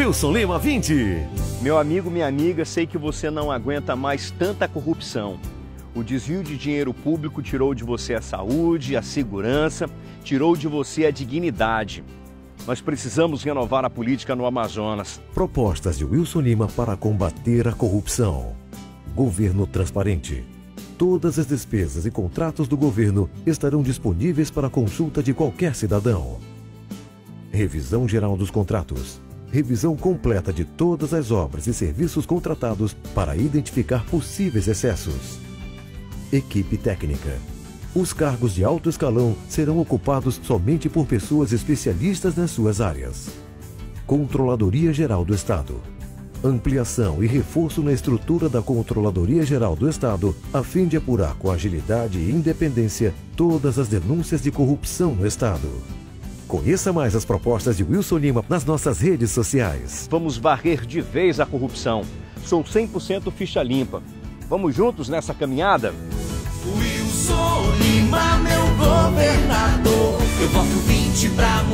Wilson Lima 20. Meu amigo, minha amiga, sei que você não aguenta mais tanta corrupção. O desvio de dinheiro público tirou de você a saúde, a segurança, tirou de você a dignidade. Nós precisamos renovar a política no Amazonas. Propostas de Wilson Lima para combater a corrupção. Governo transparente. Todas as despesas e contratos do governo estarão disponíveis para consulta de qualquer cidadão. Revisão geral dos contratos. Revisão completa de todas as obras e serviços contratados para identificar possíveis excessos. Equipe técnica. Os cargos de alto escalão serão ocupados somente por pessoas especialistas nas suas áreas. Controladoria Geral do Estado. Ampliação e reforço na estrutura da Controladoria Geral do Estado, a fim de apurar com agilidade e independência todas as denúncias de corrupção no Estado. Conheça mais as propostas de Wilson Lima nas nossas redes sociais. Vamos varrer de vez a corrupção. Sou 100% ficha limpa. Vamos juntos nessa caminhada? Wilson Lima, meu governador, eu voto 20 pra